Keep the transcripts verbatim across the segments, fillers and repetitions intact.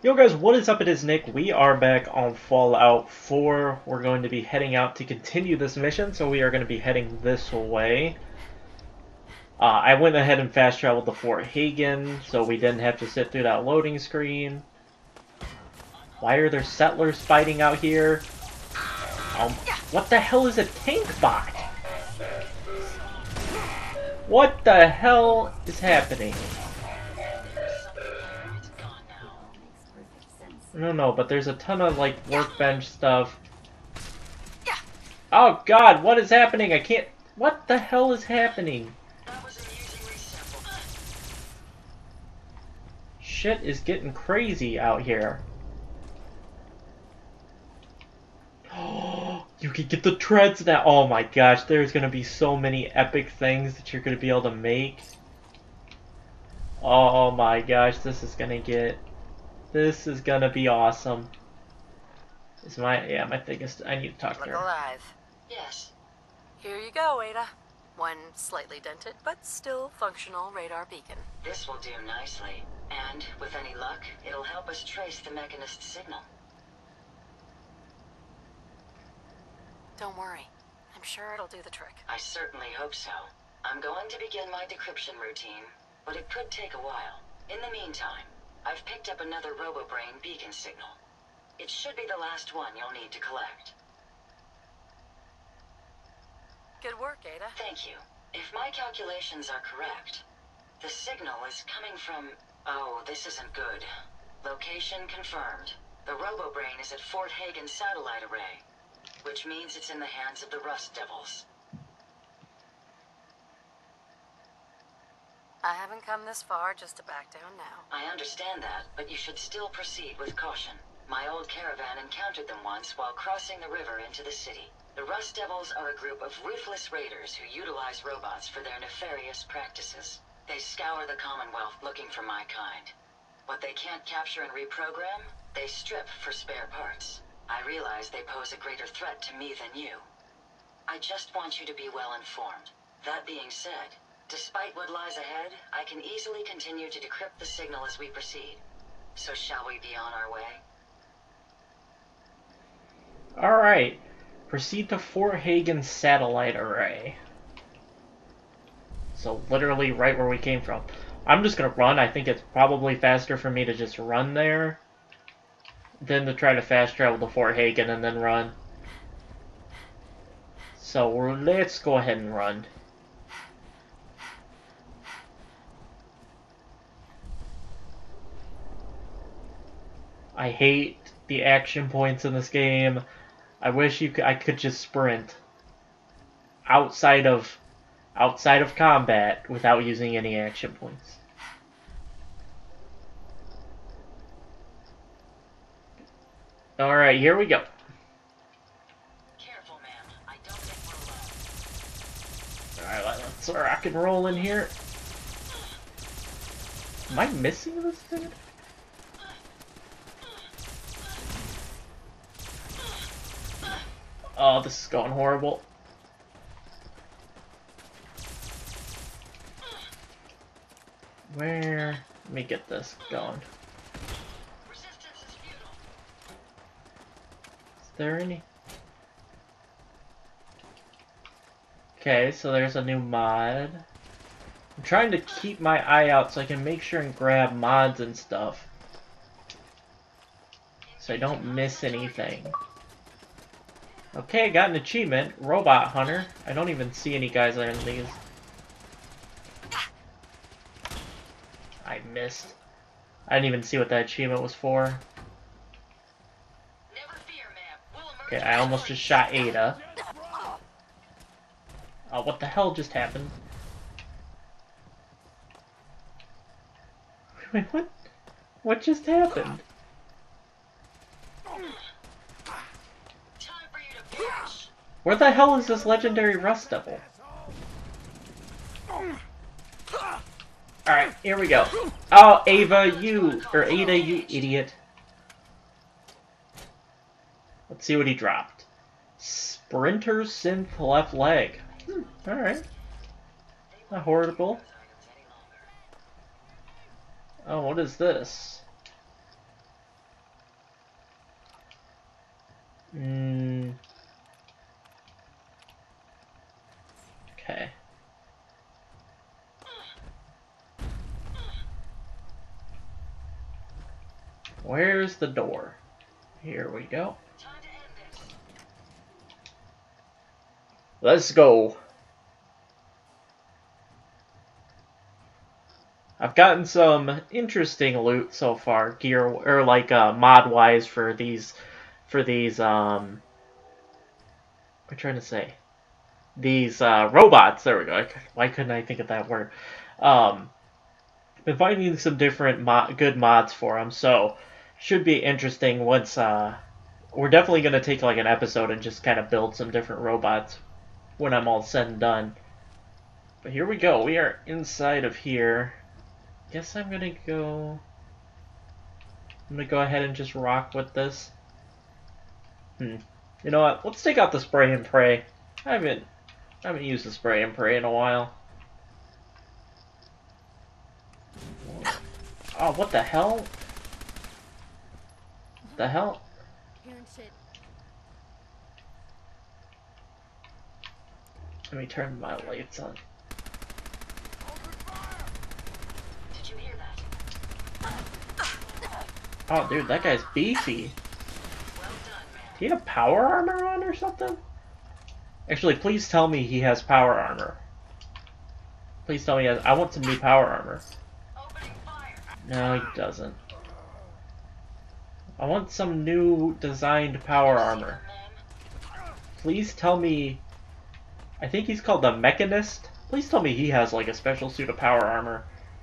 Yo guys, what is up? It is Nick. We are back on Fallout four. We're going to be heading out to continue this mission, so we are going to be heading this way. Uh, I went ahead and fast traveled to Fort Hagen, so we didn't have to sit through that loading screen. Why are there settlers fighting out here? Um, what the hell is a tank bot? What the hell is happening? No, no, but there's a ton of, like, workbench stuff. Oh, God, what is happening? I can't... What the hell is happening? Shit is getting crazy out here. Oh, you can get the treads now. Oh my gosh, there's gonna be so many epic things that you're gonna be able to make. Oh my gosh, this is gonna get... This is gonna be awesome. Is my yeah my thing is I need to talk Look to her. alive. Yes. Here you go, Ada. One slightly dented but still functional radar beacon. This will do nicely, and with any luck, it'll help us trace the Mechanist signal. Don't worry. I'm sure it'll do the trick. I certainly hope so. I'm going to begin my decryption routine, but it could take a while. In the meantime, I've picked up another RoboBrain beacon signal. It should be the last one you'll need to collect. Good work, Ada. Thank you. If my calculations are correct, the signal is coming from... Oh, this isn't good. Location confirmed. The RoboBrain is at Fort Hagen Satellite Array, which means it's in the hands of the Rust Devils. I haven't come this far just to back down now. I understand that, but you should still proceed with caution. My old caravan encountered them once while crossing the river into the city. The Rust Devils are a group of ruthless raiders who utilize robots for their nefarious practices. They scour the Commonwealth looking for my kind. What they can't capture and reprogram, they strip for spare parts. I realize they pose a greater threat to me than you. I just want you to be well informed. That being said, despite what lies ahead, I can easily continue to decrypt the signal as we proceed. So shall we be on our way? Alright. Proceed to Fort Hagen Satellite Array. So literally right where we came from. I'm just gonna run. I think it's probably faster for me to just run there than to try to fast travel to Fort Hagen and then run. So let's go ahead and run. I hate the action points in this game. I wish you could, I could just sprint outside of outside of combat without using any action points. All right, here we go. Careful, ma'am. I don't think we're All alone. right, let's rock and roll in here. Am I missing this thing? Oh, this is going horrible. Where? Let me get this going. Resistance is futile. Is there any? Okay, so there's a new mod. I'm trying to keep my eye out so I can make sure and grab mods and stuff, so I don't miss anything. Okay, got an achievement. Robot Hunter. I don't even see any guys in these. I missed. I didn't even see what that achievement was for. Never fear, ma'am. We'll emerge. Okay, I almost just shot Ada. Oh, what the hell just happened? Wait, what? What just happened? Time for you to finish. Where the hell is this legendary Rust Devil? Alright, here we go. Oh, Ava, you, or Ada, you idiot. Let's see what he dropped. Sprinter Synth Left Leg. Hmm, alright. Not horrible. Oh, what is this? Mm. Okay. Where's the door? Here we go. Let's go. I've gotten some interesting loot so far, gear or like uh, mod wise for these, for these. Um, what am I trying to say? These uh, robots. There we go. Why couldn't I think of that word? Um, been finding some different mo good mods for them, so should be interesting. Once uh, we're definitely gonna take like an episode and just kind of build some different robots when I'm all said and done. But here we go. We are inside of here. Guess I'm gonna go. I'm gonna go ahead and just rock with this. Hmm. You know what? Let's take out the spray and pray. I haven't, I haven't used the spray and pray in a while. Oh, what the hell? What the hell? Let me turn my lights on. Did you hear that? Oh, dude, that guy's beefy. Well done, man. He had power armor on or something? Actually, please tell me he has power armor. Please tell me he has. I want some new power armor. Opening fire. No, he doesn't. I want some new designed power armor. Please tell me. I think he's called the Mechanist. Please tell me he has like a special suit of power armor.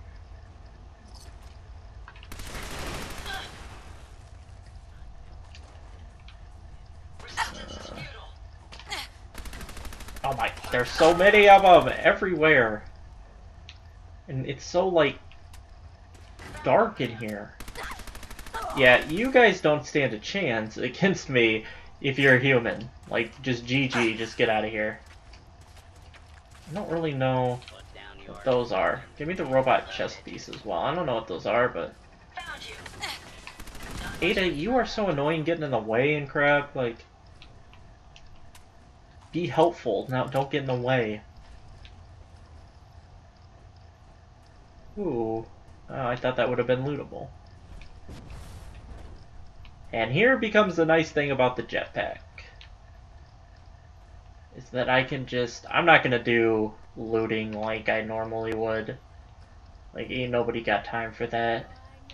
Oh my, there's so many of them everywhere. And it's so, like, dark in here. Yeah, you guys don't stand a chance against me if you're human. Like, just G G, just get out of here. I don't really know what those are. Give me the robot chest piece as well. I don't know what those are, but... Ada, you are so annoying getting in the way and crap, like... Be helpful, now don't get in the way. Ooh, oh, I thought that would have been lootable. And here becomes the nice thing about the jetpack. Is that I can just... I'm not gonna do looting like I normally would. Like, ain't nobody got time for that.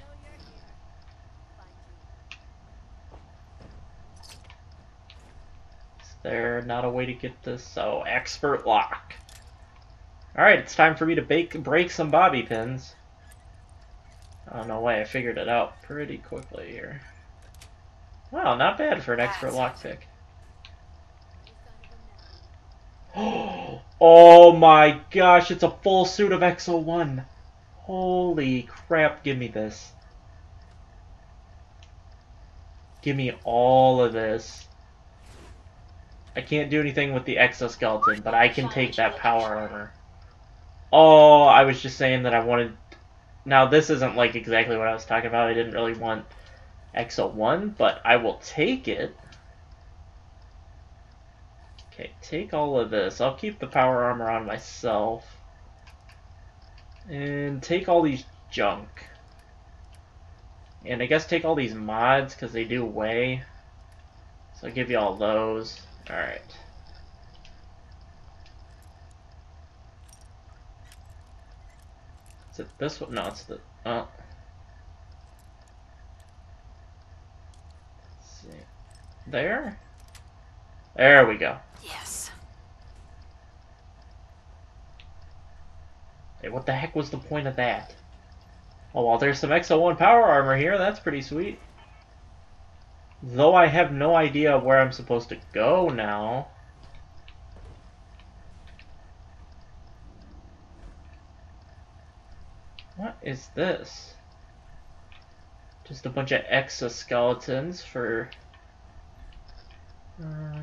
There not a way to get this? So, expert lock. Alright, it's time for me to bake, break some bobby pins. Oh, no way, I figured it out pretty quickly here. Wow, not bad for an expert lockpick. Oh my gosh, it's a full suit of X O one. Holy crap, give me this. Give me all of this. I can't do anything with the exoskeleton, but I can take that power armor. Oh, I was just saying that I wanted... Now, this isn't like exactly what I was talking about. I didn't really want X O one, but I will take it. Okay, take all of this. I'll keep the power armor on myself. And take all these junk. And I guess take all these mods, because they do weigh. So I'll give you all those. Alright. Is it this one? No, it's the... Oh. Let's see. There? There we go. Yes. Hey, what the heck was the point of that? Oh, well, there's some X O one power armor here. That's pretty sweet. Though I have no idea where I'm supposed to go now. What is this? Just a bunch of exoskeletons for... Uh,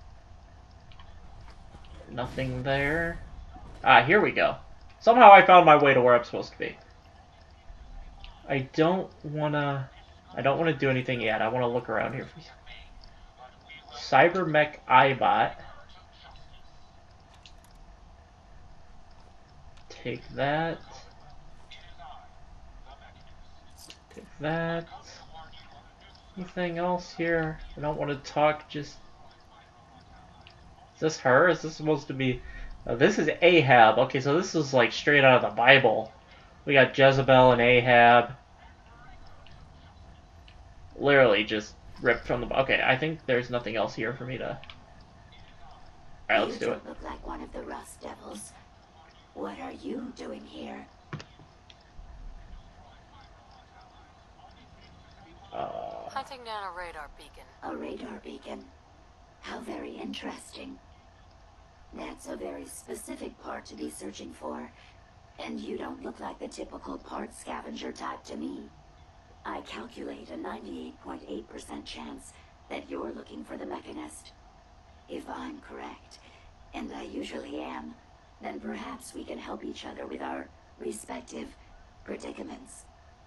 nothing there. Ah, here we go. Somehow I found my way to where I'm supposed to be. I don't wanna... I don't want to do anything yet. I want to look around here. Cybermech Eyebot. Take that. Take that. Anything else here? I don't want to talk, just... Is this her? Is this supposed to be... Oh, this is Ahab. Okay, so this is like straight out of the Bible. We got Jezebel and Ahab. Literally just ripped from the... Okay, I think there's nothing else here for me to... Alright, let's do it. You look like one of the Rust Devils. What are you doing here? Uh, Hunting down a radar beacon. A radar beacon. How very interesting. That's a very specific part to be searching for. And you don't look like the typical part scavenger type to me. I calculate a ninety-eight point eight percent chance that you're looking for the Mechanist. If I'm correct, and I usually am, then perhaps we can help each other with our respective predicaments.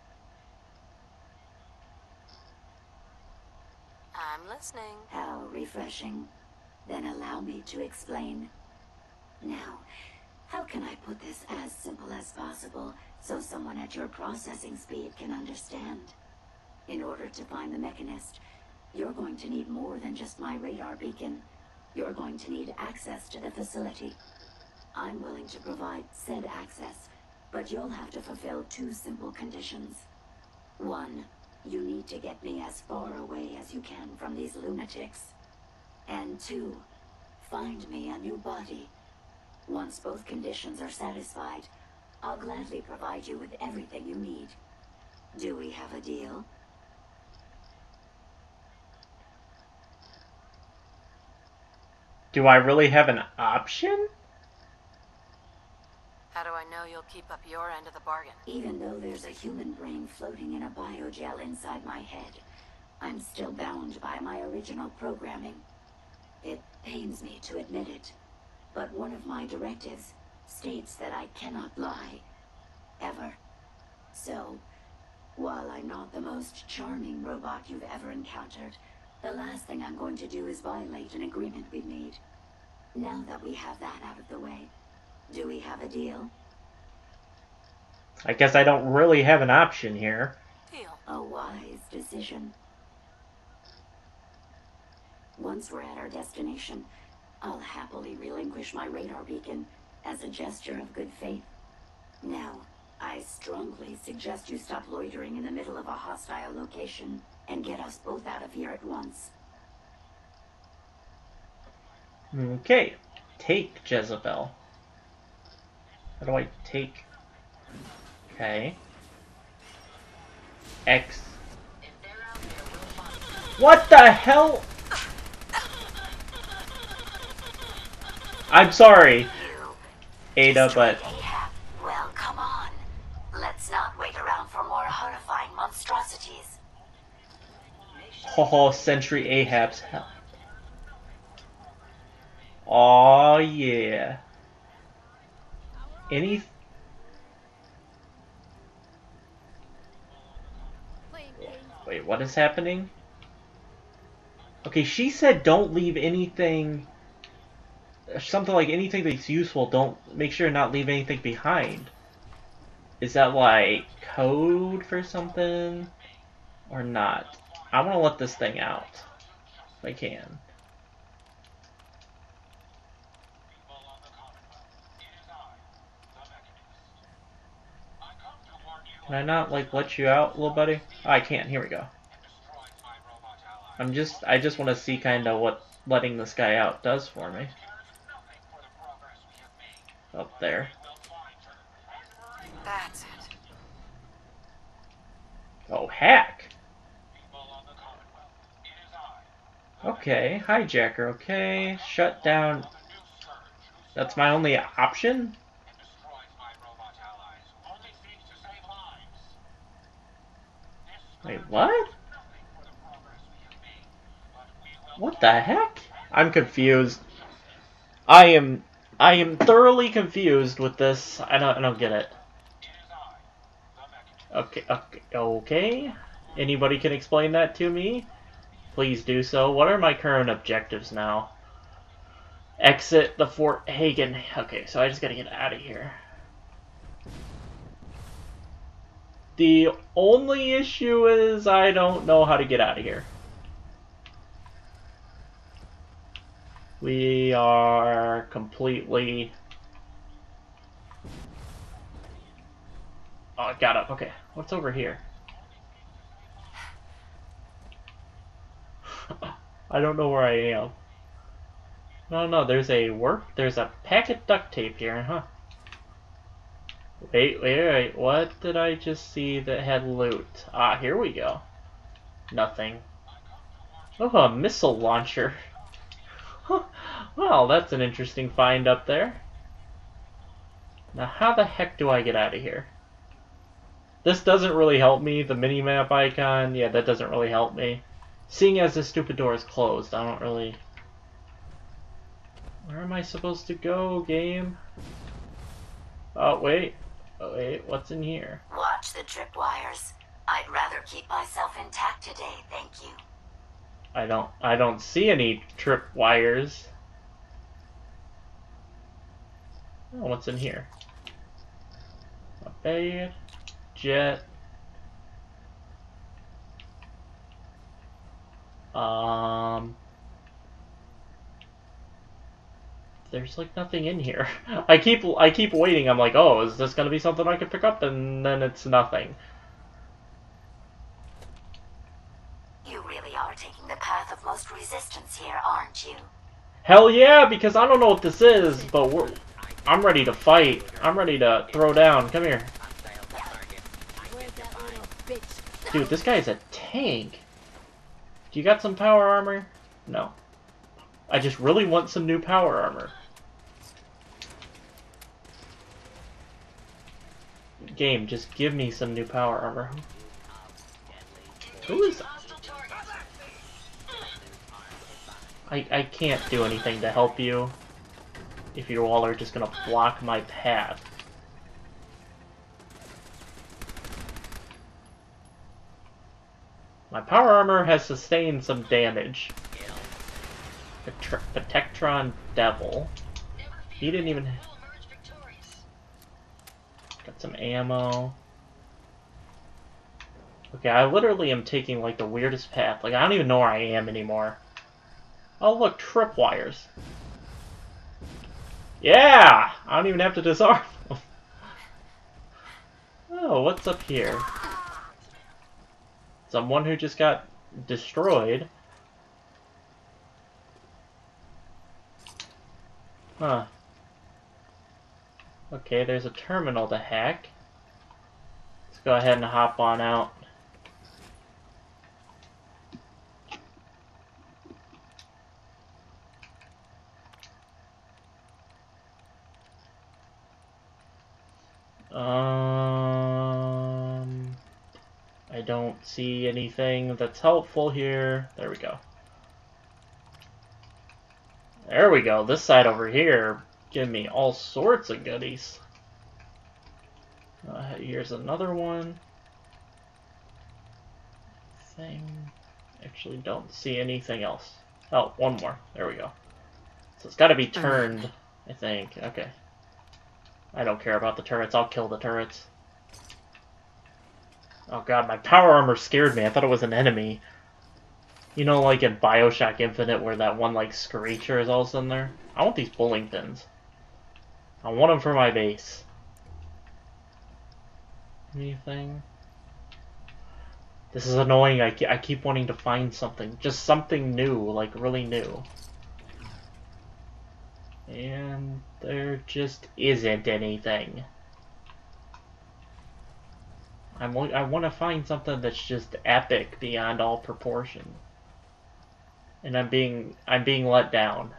I'm listening. How refreshing. Then allow me to explain. Now, how can I put this as simple as possible so someone at your processing speed can understand? In order to find the Mechanist, you're going to need more than just my radar beacon. You're going to need access to the facility. I'm willing to provide said access, but you'll have to fulfill two simple conditions. One, you need to get me as far away as you can from these lunatics. And two, find me a new body. Once both conditions are satisfied, I'll gladly provide you with everything you need. Do we have a deal? do I really have an option? How do I know you'll keep up your end of the bargain? Even though there's a human brain floating in a biogel inside my head, I'm still bound by my original programming. It pains me to admit it, but one of my directives states that I cannot lie. Ever. So, while I'm not the most charming robot you've ever encountered, the last thing I'm going to do is violate an agreement we've made. Now that we have that out of the way, do we have a deal? I guess I don't really have an option here. Deal. A wise decision. Once we're at our destination, I'll happily relinquish my radar beacon as a gesture of good faith. Now, I strongly suggest you stop loitering in the middle of a hostile location and get us both out of here at once. Okay. Take Jezebel. How do I take... Okay. X. If they're out there, we'll find them. What the hell? I'm sorry, Ada, but... Ahab, well, come on. Let's not wait around for more horrifying monstrosities. Oh, Sentry Ahab's hell. Aw, yeah. Any... Wait, what is happening? Okay, she said don't leave anything... Something like anything that's useful, don't... Make sure to not leave anything behind. Is that like code for something? Or not? I want to let this thing out. If I can. Can I not, like, let you out, little buddy? Oh, I can't. Here we go. I'm just... I just want to see kind of what letting this guy out does for me. Up there. That's it. Oh, hack! Okay, hijacker, okay. Shut down. That's my only option? Wait, what? What the heck? I'm confused. I am... I am thoroughly confused with this. I don't, I don't get it. Okay, okay, okay. Anybody can explain that to me? please do so. What are my current objectives now? Exit the Fort Hagen. Okay, so I just gotta get out of here. The only issue is I don't know how to get out of here. We are completely... Oh, I got up. Okay, what's over here? I don't know where I am. No, no, there's a work. There's a packet duct tape here, huh? Wait, wait, wait. What did I just see that had loot? Ah, here we go. Nothing. Oh, a missile launcher. Well, that's an interesting find up there. Now, how the heck do I get out of here? This doesn't really help me. The mini-map icon, yeah, that doesn't really help me. Seeing as this stupid door is closed, I don't really... Where am I supposed to go, game? Oh, wait. Oh, wait, what's in here? Watch the tripwires. I'd rather keep myself intact today, thank you. I don't I don't see any tripwires. Oh, what's in here? A bed, jet. Um There's like nothing in here. I keep I keep waiting. I'm like, oh, is this gonna be something I can pick up? And then it's nothing. You really are taking the path of most resistance here, aren't you? Hell yeah, because I don't know what this is, but we're, I'm ready to fight. I'm ready to throw down. Come here. Dude, this guy is a tank. Do you got some power armor? No. I just really want some new power armor. Game, just give me some new power armor. Who is... I, I can't do anything to help you if you all are just gonna block my path. My power armor has sustained some damage. The Tectron Devil. He didn't even... Got some ammo. Okay, I literally am taking like the weirdest path. Like, I don't even know where I am anymore. Oh look, tripwires. Yeah! I don't even have to disarm them. Oh, what's up here? Someone who just got destroyed. Huh. Okay, there's a terminal to hack. Let's go ahead and hop on out. Um, I don't see anything that's helpful here. There we go. There we go. This side over here give me all sorts of goodies. Uh, here's another one. Thing. Actually, don't see anything else. Oh, one more. There we go. So it's got to be turned, I think. Okay. I don't care about the turrets. I'll kill the turrets. Oh god, my power armor scared me. I thought it was an enemy. You know, like in Bioshock Infinite, where that one, like, Screecher is all of a sudden there? I want these bowling pins. I want them for my base. Anything? This is annoying. I, I keep wanting to find something. Just something new, like, really new. And there just isn't anything. I'm, I want to find something that's just epic beyond all proportion. And I'm being I'm being let down.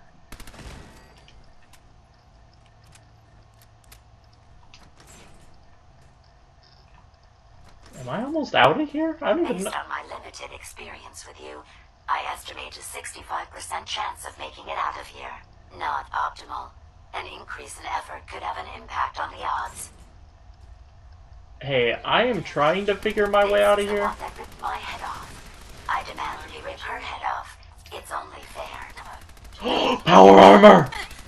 Am I almost out of here? I don't even know. Based on my limited experience with you, I estimate a sixty-five percent chance of making it out of here. Not optimal. An increase in effort could have an impact on the odds. Hey, I am trying to figure my way out of here. That ripped my head off. I demand we rip her head off. It's only fair. Power armor!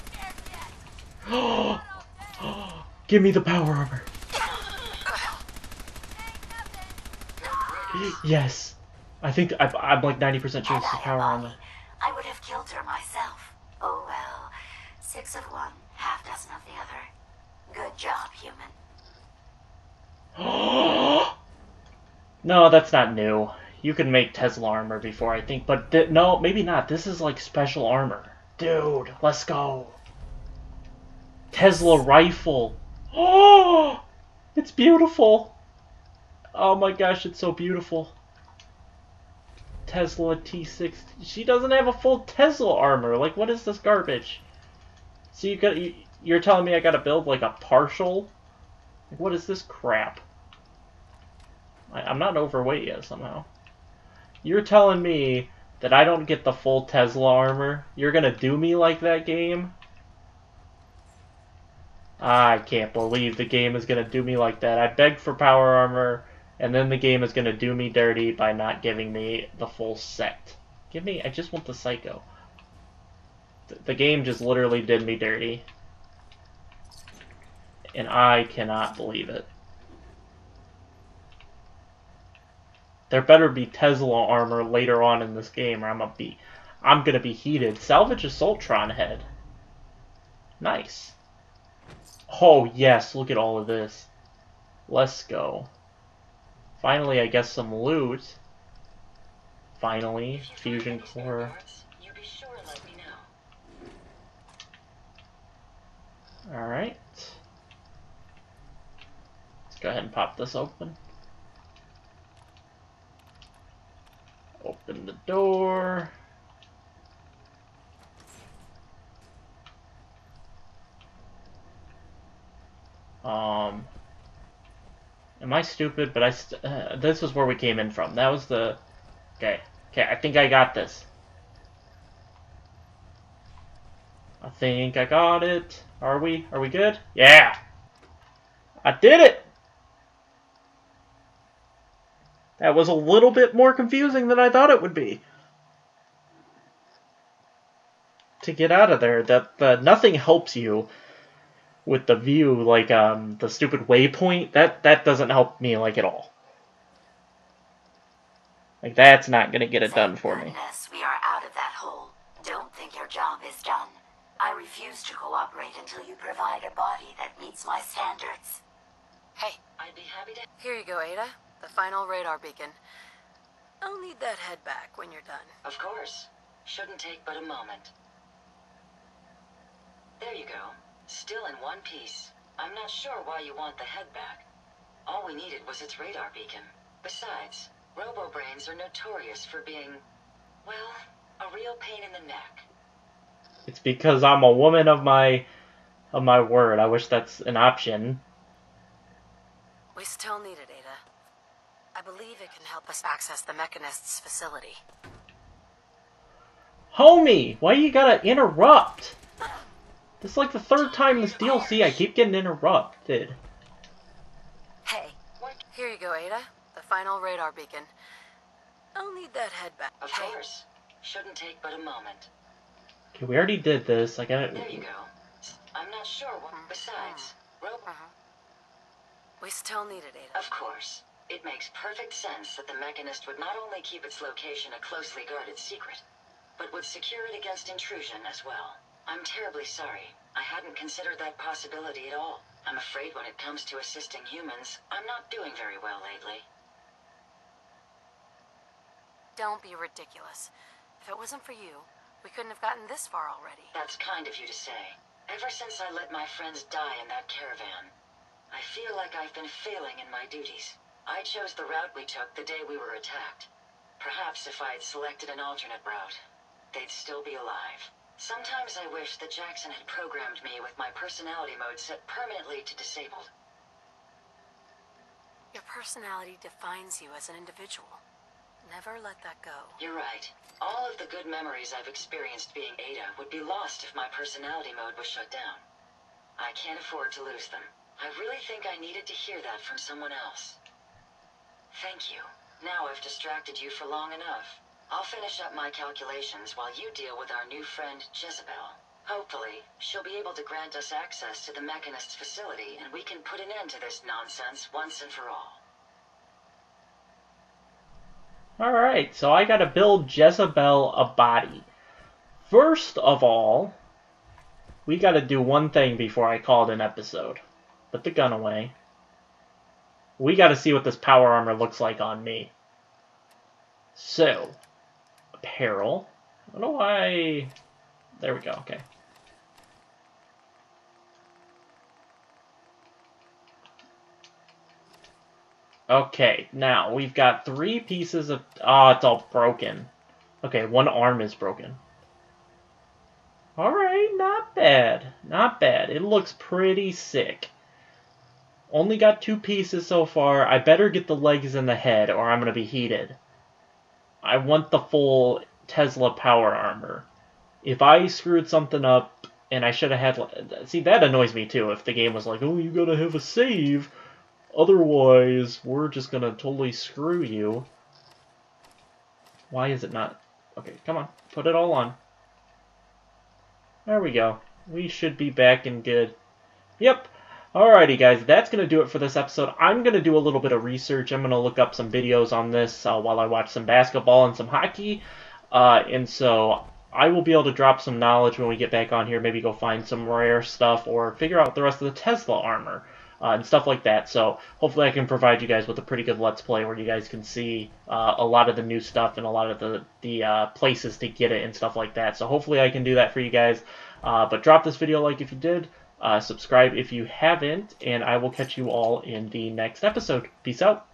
Give me the power armor. Yes. I think I, I'm like ninety percent sure it's the power armor. I would have killed her myself. Oh well. Six of one, half dozen of the other. Good job, human. No, that's not new. You can make Tesla armor before, I think, but th no, maybe not. This is like special armor. Dude, let's go. Tesla rifle. Oh, it's beautiful. Oh my gosh, it's so beautiful. Tesla T six. She doesn't have a full Tesla armor. Like, what is this garbage? So you got, you, you're telling me I gotta build like a partial? Like, what is this crap? I, I'm not overweight yet somehow. You're telling me that I don't get the full Tesla armor? You're gonna do me like that, game? I can't believe the game is gonna do me like that. I begged for power armor, and then the game is gonna do me dirty by not giving me the full set. Give me, I just want the Psycho. The, the game just literally did me dirty. And I cannot believe it. There better be Tesla armor later on in this game, or I'm gonna be, I'm gonna be heated. Salvage Assaultron head. Nice. Oh yes, look at all of this. Let's go. Finally, I guess some loot. Finally, fusion core. All right. Let's go ahead and pop this open. Open the door. Um, am I stupid? But I st uh, this is where we came in from. That was the okay. Okay, I think I got this. I think I got it. Are we? Are we good? Yeah, I did it. That was a little bit more confusing than I thought it would be. To get out of there, that the nothing helps you with the view, like um the stupid waypoint. That that doesn't help me like at all. Like that's not gonna get it done for me. Thank goodness we are out of that hole. Don't think your job is done. I refuse to cooperate until you provide a body that meets my standards. Hey, I'd be happy to... here you go, Ada. The final radar beacon. I'll need that head back when you're done. Of course. Shouldn't take but a moment. There you go. Still in one piece. I'm not sure why you want the head back. All we needed was its radar beacon. Besides, robo-brains are notorious for being, well, a real pain in the neck. It's because I'm a woman of my of my word. I wish that's an option. We still need it, Ada. I believe it can help us access the Mechanist's facility. Homie, why you gotta interrupt? This is like the third time this D L C I keep getting interrupted. Hey, here you go, Ada. The final radar beacon. I'll need that head back. Of Hey. course. Shouldn't take but a moment. Okay, we already did this. I gotta. There you go. I'm not sure what... Besides, robo... Uh-huh. We still need it, Ada. Of course. It makes perfect sense that the Mechanist would not only keep its location a closely guarded secret, but would secure it against intrusion as well. I'm terribly sorry. I hadn't considered that possibility at all. I'm afraid when it comes to assisting humans, I'm not doing very well lately. Don't be ridiculous. If it wasn't for you, we couldn't have gotten this far already. That's kind of you to say. Ever since I let my friends die in that caravan, I feel like I've been failing in my duties. I chose the route we took the day we were attacked. Perhaps if I had selected an alternate route, they'd still be alive. Sometimes I wish that Jackson had programmed me with my personality mode set permanently to disabled. Your personality defines you as an individual. Never let that go. You're right. All of the good memories I've experienced being Ada would be lost if my personality mode was shut down. I can't afford to lose them. I really think I needed to hear that from someone else. Thank you. Now I've distracted you for long enough. I'll finish up my calculations while you deal with our new friend, Jezebel. Hopefully, she'll be able to grant us access to the Mechanist's facility, and we can put an end to this nonsense once and for all. Alright, so I gotta build Jezebel a body. First of all, we gotta do one thing before I call it an episode. Put the gun away. We gotta see what this power armor looks like on me. So, apparel. I don't know why... There we go, okay. Okay, now we've got three pieces of... Ah, oh, it's all broken. Okay, one arm is broken. Alright, not bad. Not bad. It looks pretty sick. Only got two pieces so far. I better get the legs and the head, or I'm going to be heated. I want the full Tesla power armor. If I screwed something up, and I should have had... See, that annoys me too, if the game was like, oh, you gotta have a save... Otherwise, we're just gonna totally screw you. Why is it not? Okay, come on. Put it all on. There we go. We should be back and good. Yep. Alrighty, guys. That's gonna do it for this episode. I'm gonna do a little bit of research. I'm gonna look up some videos on this uh, while I watch some basketball and some hockey. Uh, and so I will be able to drop some knowledge when we get back on here. Maybe go find some rare stuff or figure out the rest of the Tesla armor. Uh, and stuff like that. So hopefully I can provide you guys with a pretty good Let's Play where you guys can see uh, a lot of the new stuff and a lot of the, the uh, places to get it and stuff like that. So hopefully I can do that for you guys. Uh, but drop this video a like if you did. Uh, subscribe if you haven't. And I will catch you all in the next episode. Peace out.